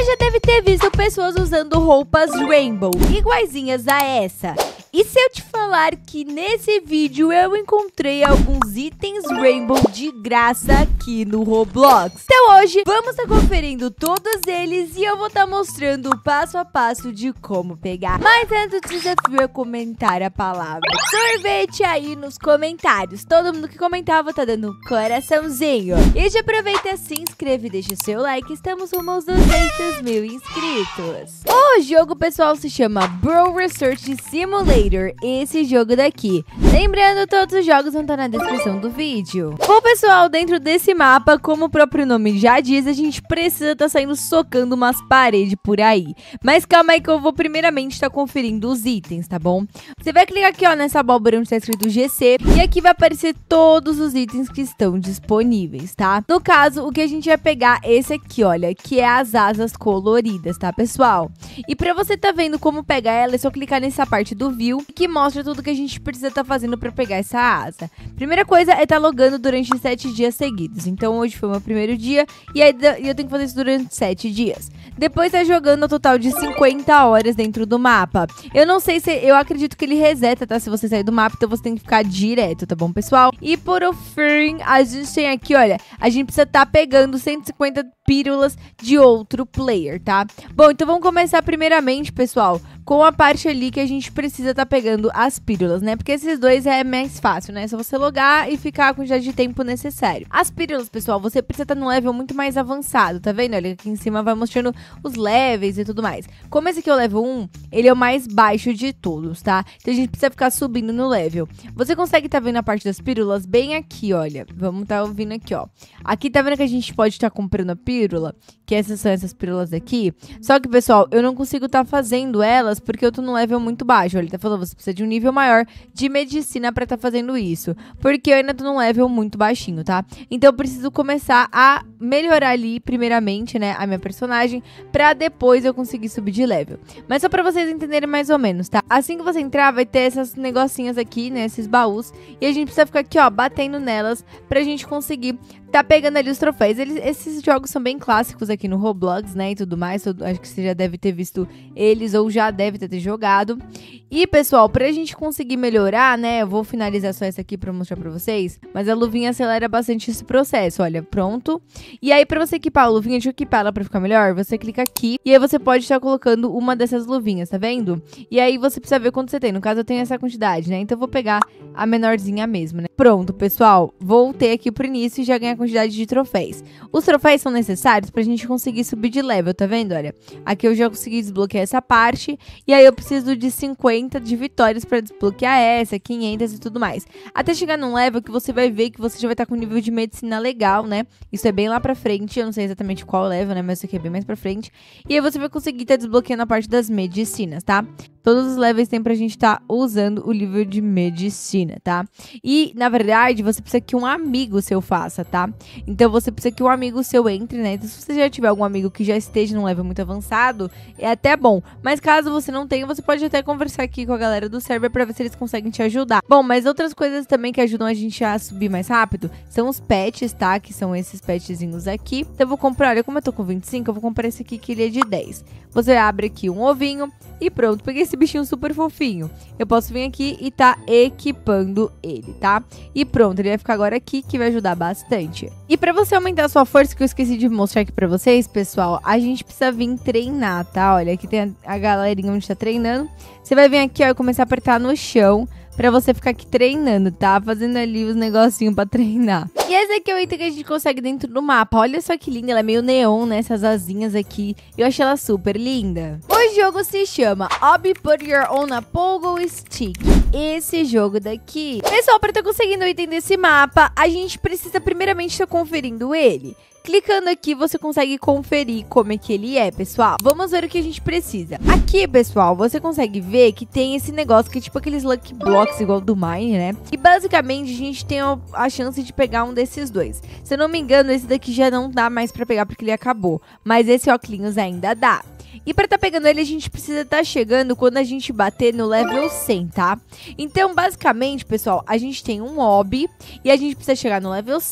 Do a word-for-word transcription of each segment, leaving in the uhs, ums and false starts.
Você já deve ter visto pessoas usando roupas Rainbow, iguaizinhas a essa. E se eu te falar que nesse vídeo eu encontrei alguns itens Rainbow de graça aqui no Roblox? Então hoje vamos estar conferindo todos eles e eu vou estar mostrando o passo a passo de como pegar. Mas antes o desafio é comentar a palavra sorvete aí nos comentários. Todo mundo que comentar vou estar dando um coraçãozinho. E já aproveita, se inscreve e deixa o seu like. Estamos rumo aos duzentos mil inscritos. O jogo, pessoal, se chama Brawl Research Simulator. Esse jogo daqui. Lembrando, todos os jogos vão estar na descrição do vídeo. Bom, pessoal, dentro desse mapa, como o próprio nome já diz, a gente precisa estar saindo socando umas paredes por aí. Mas calma aí que eu vou primeiramente estar conferindo os itens, tá bom? Você vai clicar aqui, ó, nessa abóbora onde está escrito G C e aqui vai aparecer todos os itens que estão disponíveis, tá? No caso, o que a gente vai pegar é esse aqui, olha, que é as asas coloridas, tá, pessoal? E pra você tá vendo como pegar ela, é só clicar nessa parte do view que mostra tudo que a gente precisa estar fazendo para pegar essa asa. Primeira coisa é estar logando durante sete dias seguidos. Então hoje foi o meu primeiro dia e aí eu tenho que fazer isso durante sete dias. Depois tá jogando um total de cinquenta horas dentro do mapa. Eu não sei se... Eu acredito que ele reseta, tá? Se você sair do mapa, então você tem que ficar direto, tá bom, pessoal? E por fim, a gente tem aqui, olha, a gente precisa estar pegando cento e cinquenta pílulas de outro player, tá? Bom, então vamos começar primeiramente, pessoal, com a parte ali que a gente precisa estar pegando as pílulas, né? Porque esses dois é mais fácil, né? É só você logar e ficar a quantidade de tempo necessário. As pílulas, pessoal, você precisa estar num level muito mais avançado, tá vendo? Olha, aqui em cima vai mostrando os levels e tudo mais. Como esse aqui é o level um, ele é o mais baixo de todos, tá? Então a gente precisa ficar subindo no level. Você consegue estar vendo a parte das pílulas bem aqui, olha. Vamos estar ouvindo aqui, ó. Aqui tá vendo que a gente pode estar comprando a pílula, que essas são essas pílulas aqui. Só que, pessoal, eu não consigo estar fazendo elas porque eu tô no level muito baixo. Olha, ele tá falando, você precisa de um nível maior de medicina pra estar fazendo isso. Porque eu ainda tô num level muito baixinho, tá? Então eu preciso começar a melhorar ali, primeiramente, né, a minha personagem, pra depois eu conseguir subir de level. Mas só pra vocês entenderem mais ou menos, tá? Assim que você entrar, vai ter essas negocinhas aqui, né, esses baús. E a gente precisa ficar aqui, ó, batendo nelas pra gente conseguir tá pegando ali os troféus. Eles, esses jogos são bem clássicos aqui no Roblox, né, e tudo mais. Eu acho que você já deve ter visto eles ou já deve ter jogado. E, pessoal, pra gente conseguir melhorar, né, eu vou finalizar só essa aqui pra mostrar pra vocês, mas a luvinha acelera bastante esse processo, olha, pronto. E aí, pra você equipar a luvinha, deixa eu equipar ela pra ficar melhor, você clica aqui e aí você pode estar colocando uma dessas luvinhas, tá vendo? E aí você precisa ver quanto você tem. No caso, eu tenho essa quantidade, né, então eu vou pegar a menorzinha mesmo, né. Pronto, pessoal, voltei aqui pro início e já ganhei a quantidade de troféus. Os troféus são necessários pra gente conseguir subir de level, tá vendo? Olha, aqui eu já consegui desbloquear essa parte e aí eu preciso de cinquenta de vitórias pra desbloquear essa, quinhentas e tudo mais. Até chegar num level que você vai ver que você já vai estar com um nível de medicina legal, né? Isso é bem lá pra frente, eu não sei exatamente qual level, né? Mas isso aqui é bem mais pra frente. E aí você vai conseguir estar desbloqueando a parte das medicinas, tá? Todos os levels tem pra gente estar tá usando o nível de medicina, tá? E, na verdade, você precisa que um amigo seu faça, tá? Então, você precisa que um amigo seu entre, né? Então, se você já tiver algum amigo que já esteja num level muito avançado, é até bom. Mas, caso você não tenha, você pode até conversar aqui com a galera do server pra ver se eles conseguem te ajudar. Bom, mas outras coisas também que ajudam a gente a subir mais rápido são os pets, tá? Que são esses petzinhos aqui. Então, eu vou comprar, olha, como eu tô com vinte e cinco, eu vou comprar esse aqui que ele é de dez. Você abre aqui um ovinho e pronto, peguei esse bichinho super fofinho. Eu posso vir aqui e tá equipando ele, tá? E pronto, ele vai ficar agora aqui, que vai ajudar bastante. E pra você aumentar a sua força, que eu esqueci de mostrar aqui pra vocês, pessoal, a gente precisa vir treinar, tá? Olha, aqui tem a, a galerinha onde tá treinando. Você vai vir aqui, ó, e começar a apertar no chão pra você ficar aqui treinando, tá? Fazendo ali os negocinhos pra treinar. E esse aqui é o item que a gente consegue dentro do mapa. Olha só que linda, ela é meio neon, né? Essas asinhas aqui. Eu achei ela super linda. O jogo se chama Obby Put Your Own a Pogo Stick. Esse jogo daqui. Pessoal, pra estar conseguindo o item desse mapa, a gente precisa primeiramente estar conferindo ele. Clicando aqui, você consegue conferir como é que ele é, pessoal. Vamos ver o que a gente precisa. Aqui, pessoal, você consegue ver que tem esse negócio que é tipo aqueles Lucky Blocks igual do Mine, né? E basicamente, a gente tem a chance de pegar um desses dois. Se eu não me engano, esse daqui já não dá mais pra pegar porque ele acabou. Mas esse óculos ainda dá. E pra tá pegando ele, a gente precisa tá chegando quando a gente bater no level cem, tá? Então, basicamente, pessoal, a gente tem um Obby e a gente precisa chegar no level cem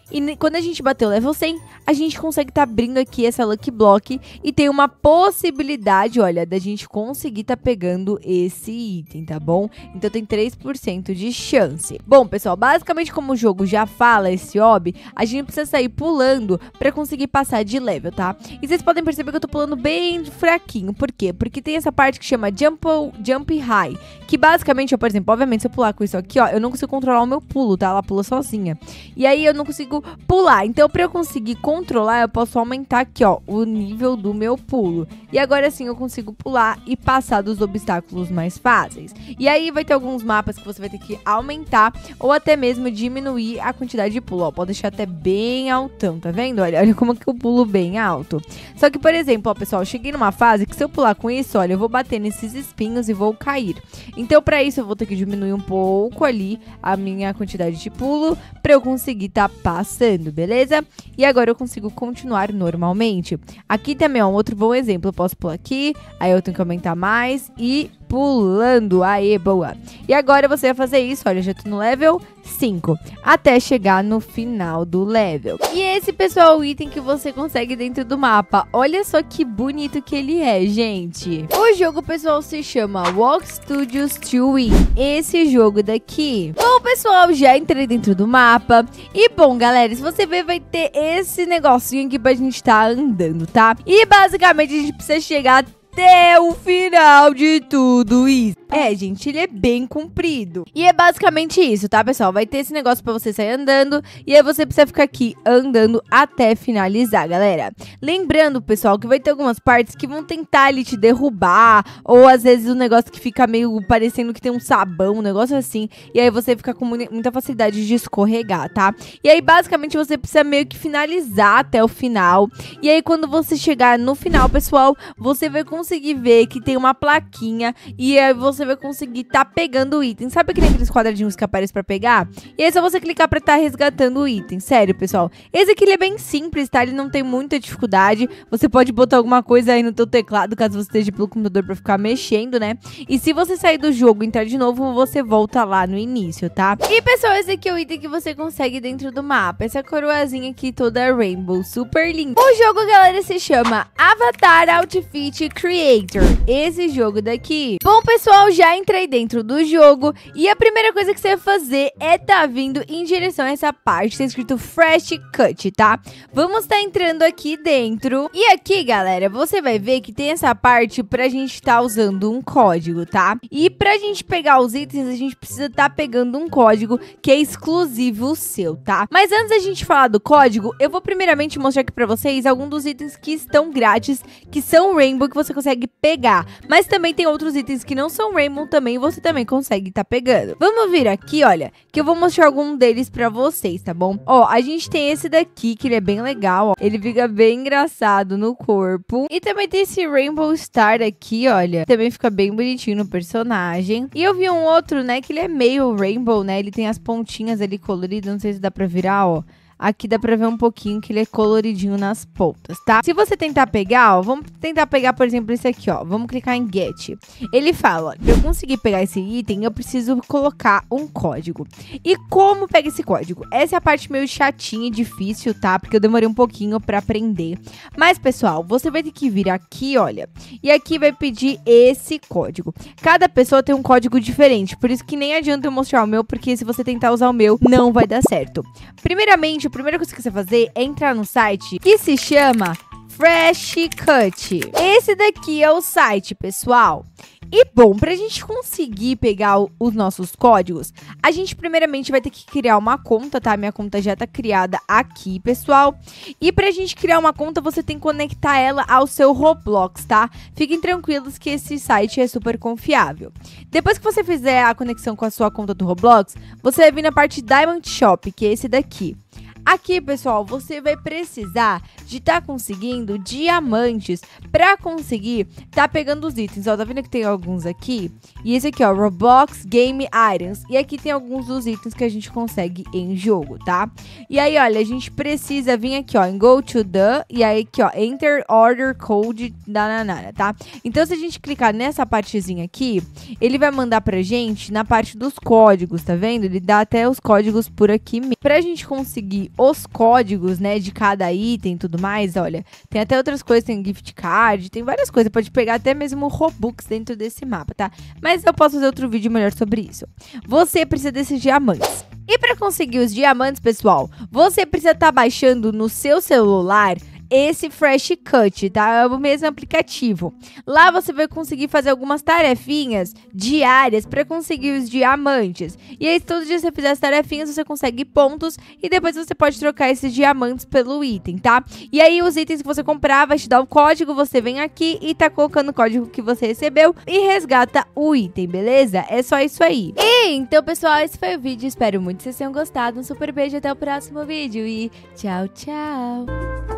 E quando a gente bater o level cem, a gente consegue tá abrindo aqui essa Lucky Block e tem uma possibilidade, olha, da gente conseguir tá pegando esse item, tá bom? Então tem três por cento de chance. Bom, pessoal, basicamente como o jogo já fala esse hobby, a gente precisa sair pulando pra conseguir passar de level, tá? E vocês podem perceber que eu tô pulando bem fraquinho. Por quê? Porque tem essa parte que chama Jump, jump High, que basicamente, ó, por exemplo, obviamente se eu pular com isso aqui, ó, eu não consigo controlar o meu pulo, tá? Ela pula sozinha. E aí eu não consigo pular. Então, pra eu conseguir controlar, eu posso aumentar aqui, ó, o nível do meu pulo. E agora sim eu consigo pular e passar dos obstáculos mais fáceis. E aí vai ter alguns mapas que você vai ter que aumentar ou até mesmo diminuir a quantidade de pulo, ó. Pode deixar até bem altão, tá vendo? Olha, olha como que eu pulo bem alto. Só que, por exemplo, ó, pessoal, eu cheguei numa fase que se eu pular com isso, olha, eu vou bater nesses espinhos e vou cair. Então, pra isso, eu vou ter que diminuir um pouco ali a minha quantidade de pulo pra eu conseguir tá passando, beleza? E agora eu consigo continuar normalmente. Aqui também é um outro bom exemplo. Eu posso pular aqui, aí eu tenho que aumentar mais e pulando. Aê, boa. E agora você vai fazer isso, olha, já tô no level cinco, até chegar no final do level. E esse, pessoal, é o item que você consegue dentro do mapa. Olha só que bonito que ele é, gente. O jogo, pessoal, se chama Walk Studios to Win. Esse jogo daqui. Bom, pessoal, já entrei dentro do mapa. E, bom, galera, se você ver, vai ter esse negocinho aqui pra gente tá andando, tá? E, basicamente, a gente precisa chegar até o final de tudo isso. É, gente, ele é bem comprido. E é basicamente isso, tá, pessoal? Vai ter esse negócio pra você sair andando. E aí você precisa ficar aqui andando até finalizar, galera. Lembrando, pessoal, que vai ter algumas partes que vão tentar ali te derrubar. Ou às vezes um negócio que fica meio parecendo que tem um sabão, um negócio assim. E aí você fica com muita facilidade de escorregar, tá? E aí basicamente você precisa meio que finalizar até o final. E aí quando você chegar no final, pessoal, você vai conseguir ver que tem uma plaquinha. E aí você vai conseguir tá pegando o item. Sabe que tem aqueles quadradinhos que aparecem pra pegar? E aí é só você clicar pra tá resgatando o item. Sério, pessoal. Esse aqui ele é bem simples, tá? Ele não tem muita dificuldade. Você pode botar alguma coisa aí no teu teclado, caso você esteja pelo computador pra ficar mexendo, né? E se você sair do jogo e entrar de novo, você volta lá no início, tá? E, pessoal, esse aqui é o item que você consegue dentro do mapa. Essa coroazinha aqui toda rainbow, super linda. O jogo, galera, se chama Avatar Outfit Creator. Esse jogo daqui. Bom, pessoal, já entrei dentro do jogo e a primeira coisa que você vai fazer é tá vindo em direção a essa parte, tá escrito Fresh Cut, tá? Vamos tá entrando aqui dentro e aqui, galera, você vai ver que tem essa parte pra gente tá usando um código, tá? E pra gente pegar os itens, a gente precisa tá pegando um código que é exclusivo seu, tá? Mas antes da gente falar do código, eu vou primeiramente mostrar aqui pra vocês alguns dos itens que estão grátis, que são Rainbow, que você consegue pegar. Mas também tem outros itens que não são Rainbow também, você também consegue tá pegando. Vamos vir aqui, olha, que eu vou mostrar algum deles pra vocês, tá bom? Ó, a gente tem esse daqui, que ele é bem legal, ó. Ele fica bem engraçado no corpo. E também tem esse Rainbow Star aqui, olha. Também fica bem bonitinho no personagem. E eu vi um outro, né, que ele é meio Rainbow, né? Ele tem as pontinhas ali coloridas, não sei se dá pra virar, ó. Aqui dá pra ver um pouquinho que ele é coloridinho nas pontas, tá? Se você tentar pegar, ó, vamos tentar pegar, por exemplo, esse aqui, ó. Vamos clicar em Get. Ele fala, ó, pra eu conseguir pegar esse item, eu preciso colocar um código. E como pega esse código? Essa é a parte meio chatinha e difícil, tá? Porque eu demorei um pouquinho pra aprender. Mas, pessoal, você vai ter que vir aqui, olha. E aqui vai pedir esse código. Cada pessoa tem um código diferente, por isso que nem adianta eu mostrar o meu, porque se você tentar usar o meu, não vai dar certo. Primeiramente, a primeira coisa que você vai fazer é entrar no site que se chama Fresh Cut. Esse daqui é o site, pessoal. E bom, pra gente conseguir pegar o, os nossos códigos, a gente primeiramente vai ter que criar uma conta, tá? Minha conta já tá criada aqui, pessoal. E pra gente criar uma conta, você tem que conectar ela ao seu Roblox, tá? Fiquem tranquilos que esse site é super confiável. Depois que você fizer a conexão com a sua conta do Roblox, você vai vir na parte Diamond Shop, que é esse daqui. Aqui, pessoal, você vai precisar de estar tá conseguindo diamantes para conseguir tá pegando os itens. Ó, tá vendo que tem alguns aqui? E esse aqui, ó, Roblox Game Items. E aqui tem alguns dos itens que a gente consegue em jogo, tá? E aí, olha, a gente precisa vir aqui, ó, em Go to the, e aí aqui, ó, Enter Order Code da Nanara, tá? Então, se a gente clicar nessa partezinha aqui, ele vai mandar pra gente na parte dos códigos, tá vendo? Ele dá até os códigos por aqui mesmo. Pra gente conseguir os códigos, né, de cada item e tudo mais, olha, tem até outras coisas, tem gift card, tem várias coisas, pode pegar até mesmo Robux dentro desse mapa, tá? Mas eu posso fazer outro vídeo melhor sobre isso. Você precisa desses diamantes. E para conseguir os diamantes, pessoal, você precisa estar baixando no seu celular esse Fresh Cut, tá? É o mesmo aplicativo. Lá você vai conseguir fazer algumas tarefinhas diárias para conseguir os diamantes. E aí, todo dia você fizer as tarefinhas, você consegue pontos e depois você pode trocar esses diamantes pelo item, tá? E aí, os itens que você comprar vai te dar o código, você vem aqui e tá colocando o código que você recebeu e resgata o item, beleza? É só isso aí. E então, pessoal, esse foi o vídeo. Espero muito que vocês tenham gostado. Um super beijo, até o próximo vídeo e tchau, tchau!